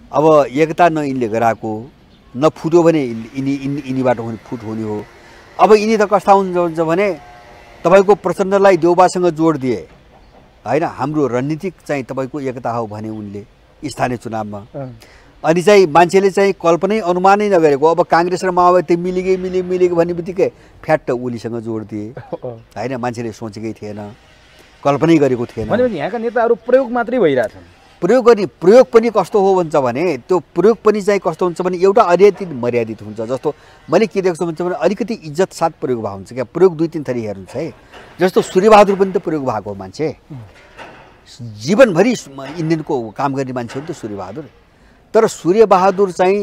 अब एकता न यिनले गराएको न फुट्यो भने यिनीबाट फुट हुने हो। अब यिनी त कस्ता हुन्छ भने तपाईको प्रचण्डलाई देउबासँग जोड दिए हैन, हाम्रो रणनीतिक चाहिँ तपाईको एकता हो भने उनले स्थानीय चुनावमा अनि चाहिँ मान्छेले चाहिँ कल्पनै अनुमानै नगरेको अब कांग्रेस र माओवादी मिलेको भन्ने बित्तिकै फ्याट्ट ओलीसँग जोड दिए हैन, मान्छेले सोचेकै थिएन, कल्पनै गरेको थिएन। भनेपछि यहाँका नेताहरू प्रयोग मात्रै भइरहेछन्। प्रयोग पनि कस्तो हो भन्छ भने त्यो प्रयोग पनि चाहिँ कस्तो हुन्छ भने एउटा अलिकति मर्यादित हुन्छ। जस्तो मैले के देख्छु भन्छ भने अलिकति इज्जत साथ प्रयोग भएको हुन्छ क्या। प्रयोग दुई तीन थरी हेर्नुहुन्छ है, जस्तो सूर्यबहादुर पनि त प्रयोग भएको मान्छे, जीवनभरि इन्डियनको काम गर्ने मान्छे हो नि त सूर्यबहादुर। तर सूर्यबहादुर चाहिँ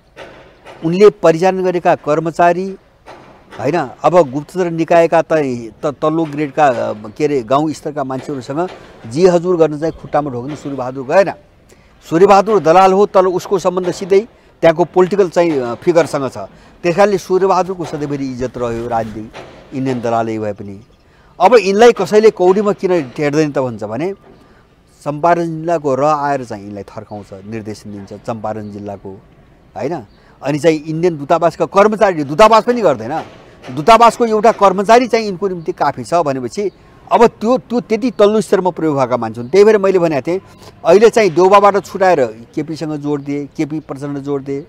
उनले परिचालन गरेका कर्मचारी हैन, अब गुप्तचर निकायका तल्लो ग्रेडका के अरे गाउँ स्तरका मान्छेहरूसँग जी हजुर गर्न चाहिँ खुट्टामा ढोक्न सूर्यबहादुर गएन। सूर्यबहादुर दलाल हो, तर उसको सम्बन्ध सिधै त्यहाँको पोलिटिकल चाहिँ फिगरसँग छ। त्यस कारणले सूर्यबहादुरको सधैँभरि इज्जत रह्यो राजनीतिक इन्डियन दलालै भए पनि। अब यिनलाई कसैले कौडीमा किन टेर्दैन त भन्छ भने चम्पारण जिल्लाको र आएर चाहिँ यिनलाई थर्काउँछ, निर्देशन दिन्छ चम्पारण जिल्लाको हैन। अनि चाहिँ इन्डियन दूतावासका कर्मचारी, दूतावास पनि गर्दैन, दूतावासको एउटा कर्मचारी चाहिँ यिनको निम्ति काफी छ भनेपछि अब त्यो त्यति तल्लो स्तरमा प्रयोग भएका मान्छे हुन्। त्यही भएर मैले भनेको थिएँ अहिले चाहिँ देउबाबाट छुटाएर केपीसँग जोड दिए, केपी प्रचण्ड जोड दिए।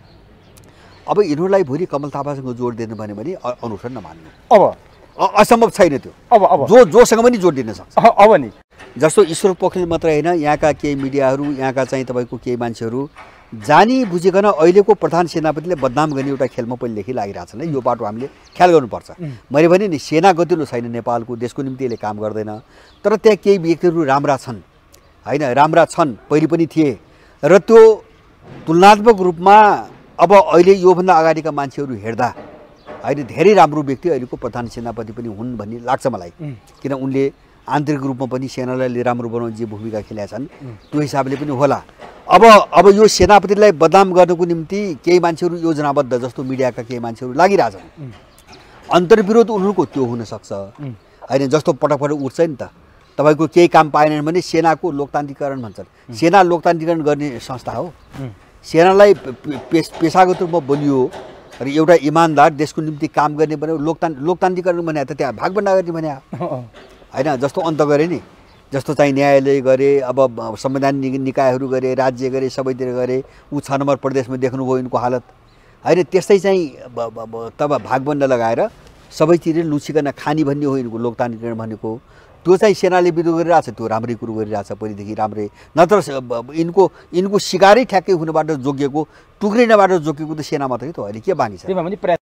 अब यिनीहरूलाई भोलि कमल थापासँग जोड दिनु भन्यो भने अनुसरण नमान्नु, अब असम्भव छैन त्यो। अब जोसँग पनि जोड दिन सक्छ। अब नि जस्तो ईश्वर पोखरेल मात्रै होइन, यहाँका केही मिडियाहरू, यहाँका चाहिँ तपाईँको केही मान्छेहरू जानी बुझिकन अहिलेको प्रधान सेनापतिले बदनाम गर्ने एउटा खेलमा पहिलेदेखि लागिरहेछन् है। यो बाटो हामीले ख्याल गर्नुपर्छ। मैले भने नि सेना गतिलो छैन नेपालको, देशको निम्ति यसले काम गर्दैन। तर त्यहाँ केही व्यक्तिहरू राम्रा छन् हैन, राम्रा छन्, पहिले पनि थिए र त्यो तुलनात्मक रूपमा अब अहिले योभन्दा अगाडिका मान्छेहरू हेर्दा होइन धेरै राम्रो व्यक्ति अहिलेको प्रधान सेनापति पनि हुन् भन्ने लाग्छ मलाई। किन उनले आन्तरिक रूपमा पनि सेनालाई राम्रो बनाउने जे भूमिका खेलेका छन् त्यो हिसाबले पनि होला। अब यो सेनापतिलाई बदनाम गर्नको निम्ति केही मान्छेहरू योजनाबद्ध, जस्तो मिडियाका केही मान्छेहरू लागिरहेछन्। अन्तर्विरोध उनीहरूको त्यो हुनसक्छ होइन। जस्तो पटक उठ्छ नि त, तपाईँको केही काम पाएनन् भने सेनाको लोकतान्त्रिकरण भन्छन्। सेना लोकतान्त्रिकरण गर्ने संस्था हो। सेनालाई पेसागत रूपमा बलियो र एउटा इमान्दार देशको निम्ति काम गर्ने भने लोकतान्त्रिकरण भने त त्यहाँ भागभण्डा गर्ने भने हैन। जस्तो अन्त गरे नि, जस्तो चाहिँ न्यायालय गरे, अब संवैधानिक निकायहरू गरे, राज्य गरे, सबैतिर गरे। ऊ 6 नम्बर प्रदेशमा देख्नुभयो यिनको हालत हैन। त्यस्तै चाहिँ तब भागभण्डा लगाएर सबैतिर लुचिकन खानी भन्ने हो यिनको लोकतान्त्रिकरण भनेको। त्यो चाहिँ सेनाले विरोध गरिरहेछ, त्यो राम्रै कुरो गरिरहेछ पहिलेदेखि राम्रै। नत्र यिनको सिकारै ठ्याक्कै हुनबाट जोगिएको, टुक्रिनबाट जोगिएको त सेना मात्रै त अहिले के बानी छ।